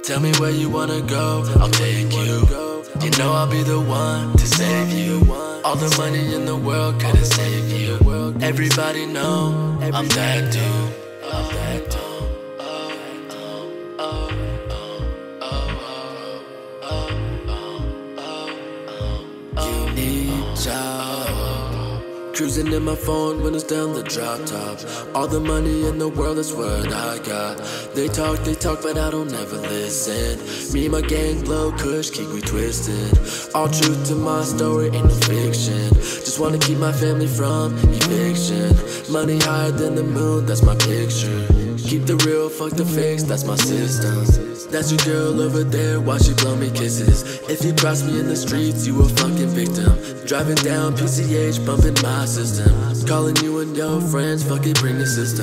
Tell me where you wanna go, I'll take you. You know I'll be the one to save you. All the money in the world couldn't save you. Everybody know I'm that dude. I'm that dude. You need job. Cruising in my phone when it's down the drop top. All the money in the world is what I got. They talk, but I don't ever listen. Me and my gang blow kush, keep me twisted. All truth to my story, ain't no fiction. Just wanna keep my family from eviction. Money higher than the moon, that's my picture. Keep the real, fuck the fakes, that's my system. That's your girl over there, watch she blow me kisses. If you cross me in the streets, you a fucking victim. Driving down PCH, bumping my system. Calling you and your friends, fuck it, bring your sister.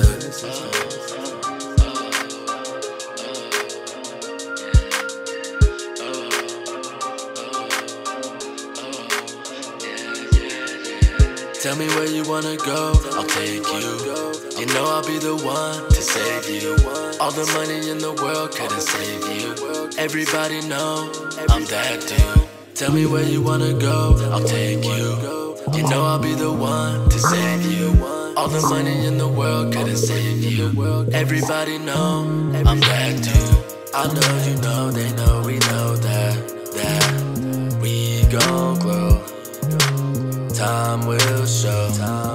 Tell me where you wanna go, I'll take you. You know I'll be the one to save you. All the money in the world couldn't save you. Everybody know I'm that dude. Tell me where you wanna go, I'll take you. You know I'll be the one to save you. All the money in the world couldn't save you. Everybody know I'm that dude. I know you know, they know, we know that we gon' grow. Time will show,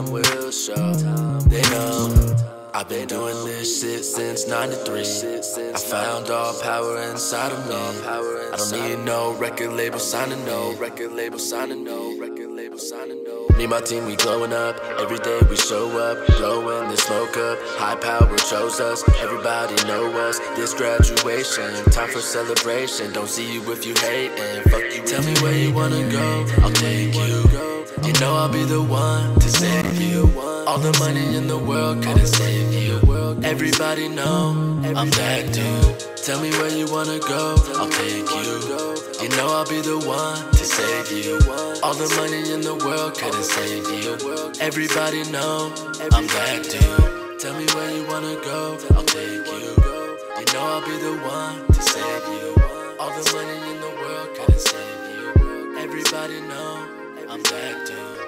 they know I've been doing this shit since 93. I found all power inside of me. I don't need no record label signing, no record label signing, no record label signing, no. Me and my team, we glowing up. Every day we show up, blowing the smoke up. High power chose us, everybody know us. This graduation, time for celebration. Don't see you if you hatin', fuck you. Tell me where you wanna go, I'll take you. You know I'll be the one to save you. All the money in the world couldn't save you. Everybody know I'm that dude. Tell me where you wanna go, I'll take you. You know I'll be the one to save you. All the money in the world couldn't save you. Everybody know I'm that dude. Tell me where you wanna go, I'll take you. You know I'll be the one to save you. All the money in the world couldn't save you. Everybody know I'm that dude.